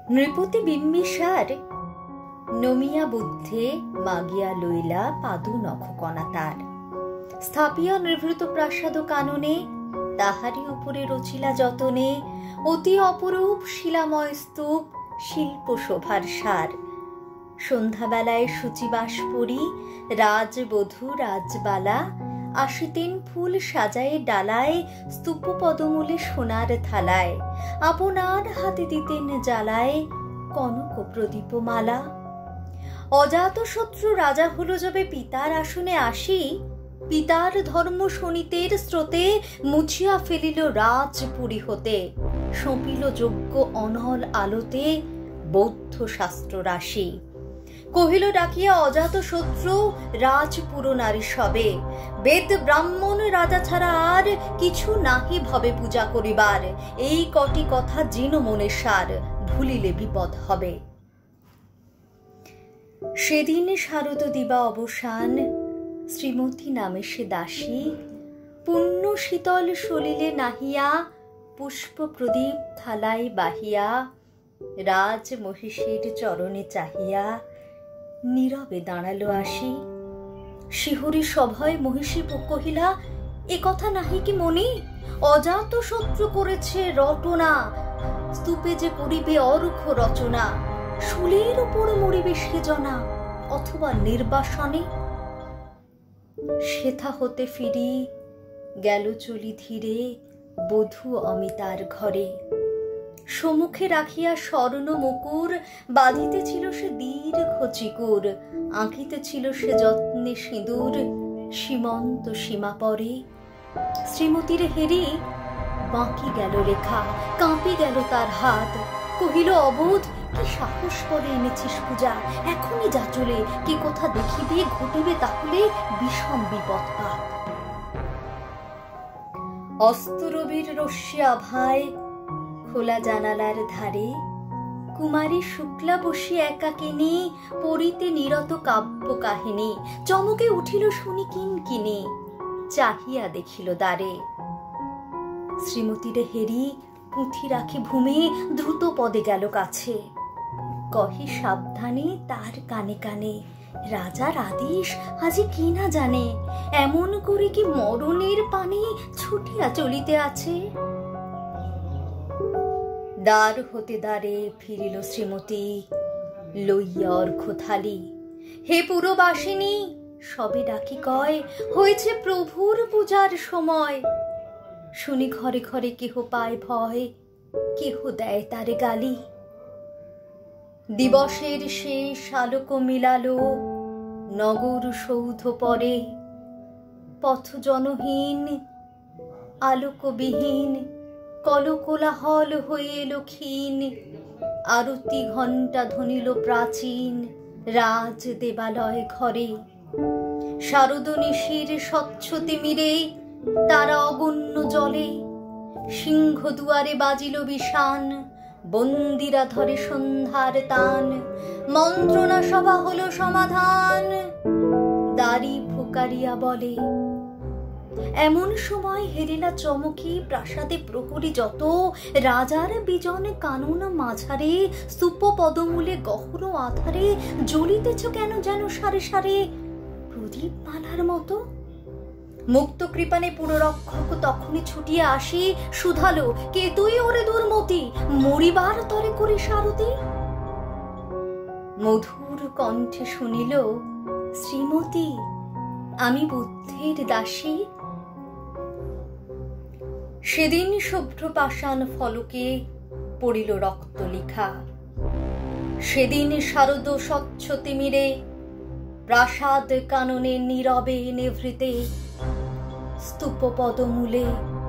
নৃপতি বিম্বিসার নমিয়া বুদ্ধে মাগিয়া লইলা পাদু নখকণা তার, স্থাপিয়া নিভৃত প্রাসাদ কাননে, তাহারি উপরে রচিলা যতনে অতি অপরূপ শিলাময় স্তূপ, শিল্প শোভার সার। সন্ধ্যাবেলায় শুচিবাস পরি রাজবধূ রাজবালা, আসিতেন ফুল সাজায়ে ডালায়, স্তূপ পদমূলে সোনার থালায়, আপনার হাতে দিতেন জ্বালায় কনক প্রদীপমালা। অজাত শত্রু রাজা হলো যবে পিতার আসনে আসি, পিতার ধর্ম শোনিতের স্রোতে মুছিয়া ফেলিল রাজপুরী হতে, সঁপিল যজ্ঞ অনল আলোতে বৌদ্ধ শাস্ত্র রাশি। কহিল ডাকিয়া অজাত শত্রু রাজপুর নারী সবে, বেদ ব্রাহ্মণ রাজা ছাড়া আর কিছু নাহি ভবে পূজা করিবার, এই কটি কথা জিন মনে সার, ভুলিলে বিপদ হবে। সেদিন শারদ দিবা অবসান, শ্রীমতী নামে সে দাসী, পুণ্য শীতল সলিলে নাহিয়া, পুষ্প প্রদীপ থালায় বাহিয়া, রাজ মহিষের চরণে চাহিয়া নীরবে দাঁড়ালো আসি। শিহরি সভয় মহিষী কহিলা, এ কথা নাহি কি মনে, অজাত শত্রু করেছে রটনা, স্তূপে যে করিবে অরুক্ষ রচনা, শুলের উপর মরিবে সেজনা, অথবা নির্বাসনে। সেথা হতে ফিরি গেল চলি ধীরে বধূ অমিতার ঘরে, সম্মুখে রাখিয়া স্বর্ণ মুকুর, বাঁধিতেছিল সে দীর্ঘ চিকুর, আঁকিতেছিল সে যত্নে সিঁদুর, সীমন্ত সীমা পরে। শ্রীমতীর হেরি বাঁকি গেল লেখা, কাঁপি গেল তার হাত, কহিল অবোধ কি সাহস করে এনেছিস পূজা, এখনই যা চলে, কি কোথা দেখিবে ঘটিবে তাহলে বিষম বিপদপাত। অস্তরবীর রশ্মি আভায় খোলা জানালার ধারে, কুমারী শুক্লা বসি একাকিনী, পড়িতে নিরত কাব্য কাহিনী, চমকে উঠিল শুনি কিনকিনি, চাহিয়া দেখিল দ্বারে। শ্রীমতীরে হেরি পুঁথি রাখি ভূমে, দ্রুত পদে গেল কাছে, কহে সাবধানে তার কানে কানে, রাজার আদেশ আজি কি না জানে, এমন করে কি মরণের পানে ছুটিয়া চলিতে আছে। দ্বার হতে দ্বারে ফিরিল শ্রীমতী, লইয়া অর্ঘ্য থালি। হে পুরবাসিনী, সবে ডাকি কয়, হয়েছে প্রভুর পূজার সময়। শুনি ঘরে ঘরে কেহ পায় ভয়, কেহ দেয় তারে গালি। দিবসের শেষ আলোক মিলালো নগর সৌধ পরে, পথ জনহীন আলোকবিহীন, কলকোলাহল হয়ে এলো ক্ষীণ, আরতি ঘণ্টা ধ্বনিল প্রাচীন রাজ দেবালয় ঘরে। শারদ নিশির স্বচ্ছ তিমিরে তারা অগণ্য জলে, সিংহ দুয়ারে বাজিল বিষান, বন্দিরা ধরে সন্ধ্যার তান, মন্ত্রণা সভা হলো সমাধান, দাড়ি ফুকারিয়া বলে। এমন সময় হেরিলা চমকি, প্রাসাদে প্রহরী যত, রাজার বিজন কানন মাঝারে, স্তূপ পদমূলে গহন আধারে, জ্বলিতেছ কেন যেন সারে সারে প্রদীপ মালার মতো। মুক্ত কৃপানে পুররক্ষক তখনই ছুটিয়া আসি, শুধালো, কে তুই ওরে দুর্মতি, মরিবার তরে করিস আরতি। মধুর কণ্ঠে শুনিল, শ্রীমতী আমি বুদ্ধের দাসী। সেদিন শুভ্র পাষাণ ফলকে পড়িল রক্ত লিখা, সেদিন শারদ স্বচ্ছ তিমিরে প্রাসাদ কাননে নীরবে নিভৃতে, স্তূপ পদমূলে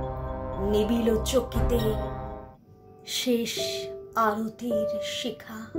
নিবিল চকিতে শেষ আরতির শিখা।